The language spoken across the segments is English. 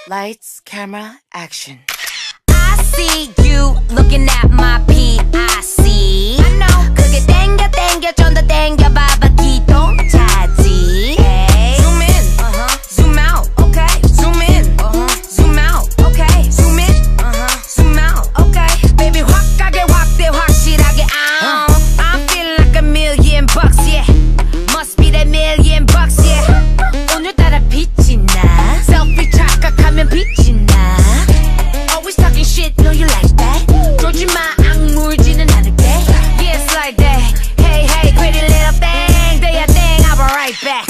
Lights, camera, action. I see you looking at my PIC. I know. 그게 땡겨 좀 더 땡겨봐봐 기똥차지. Hey. Zoom in, zoom out, okay. Zoom in, zoom out, okay. Zoom in, zoom out, okay. Baby 확 가게 확대 확실하게. I'm feeling like $1,000,000, yeah. Must be that $1,000,000, yeah. 오늘따라 빛이 나. Selfie 착각하면 빛이 나. Always talking shit, know you like that. 조지마 악물지는 않을게. Yeah, it's like that. Hey, hey, pretty little thing. Do your thing, I'll be right back.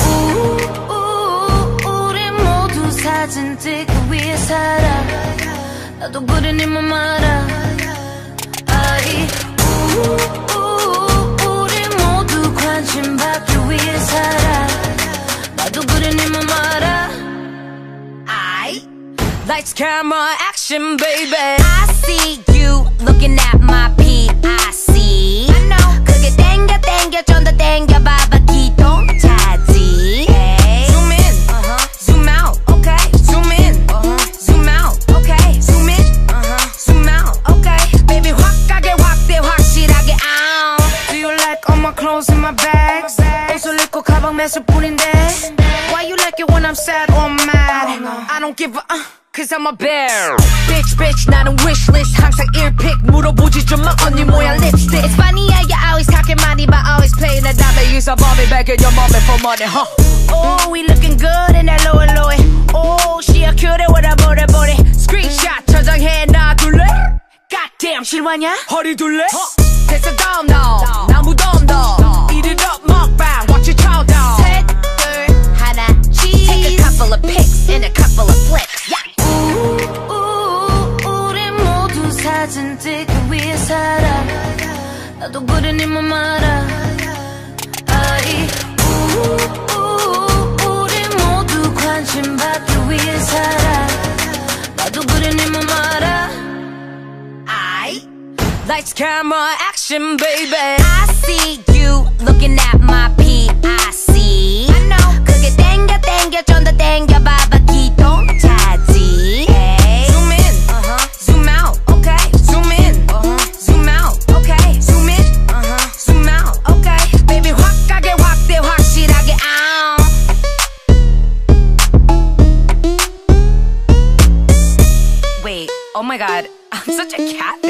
우리 모두 사진 찍기 위해 살아. 나도 그래 네 맘 알아. 우리 모두 관심 받기 위해 살아. 나도 그래 네 맘 알아. Lights, camera, action, baby. I see you looking at my PIC. I know. 그게 땡겨 좀 더 땡겨봐봐 기똥차지. Hey. Zoom in, zoom out, okay. Zoom in, zoom out, okay. Zoom in, zoom out, okay. Baby 확 가게 확대 확실하게. Do you like all my clothes in my bags? 옷을 입고 가방 매실 뿐인데. Why you like it when I'm sad or mad? I don't give a Cause I'm a bear. Bitch, 나는 wishlist. 항상 earpick 물어보지 좀 마 언니 모양 lipstick. It's funny how you always talking money but always playing the dumb. Use a mommy back in your mommy for money, huh? Oh, we looking good in that low. Oh, she a cutie with a booty. Screenshot 저장해 놔둘래? Goddamn 실화냐? 허리 둘래? 됐어 다음 너 나무덤 더 Eat it up 먹방 watch it chow down. 셋, 둘, 하나, cheese. Take a couple of pics and a couple of flicks. Yeah. 우리 모두 사진 찍기 위해 살아. 나도 그래 네 맘 알아. 우리 모두 관심 받기 위해 살아. 나도 그래 네 맘 알아. Lights, camera, action, baby. I see you looking at my PIC. I know. 그게 땡겨 좀 더 땡겨봐봐 기똥차지. Hey. Zoom in, zoom out, okay. Zoom in, zoom out, okay. Zoom in, zoom out, okay. Baby 확 가게 확대 확실하게. Wait, oh my god, I'm such a cat.